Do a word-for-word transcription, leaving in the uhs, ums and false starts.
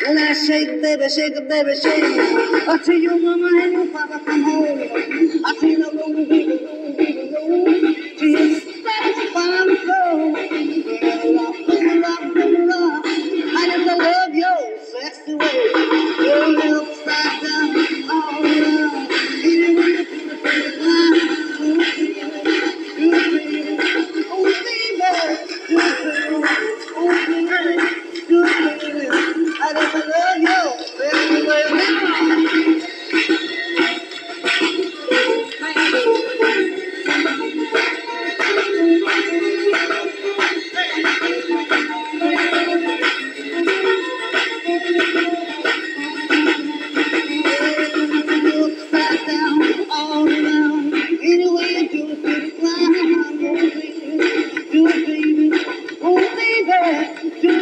Well, I shake, baby, shake it, baby, shake it. Until your mama and your papa come home. I see the room, baby, room, baby, room. Till satisfied the flow. I just love your sexy way. Your little upside down, all around. Anyway, you feel the feeling, you feel it, oh baby, you feel it, oh baby, you feel it. I just love you, baby, baby. Upside down, all around. Anyway, you do it, do it, fly. Oh baby, do it, baby, oh baby, do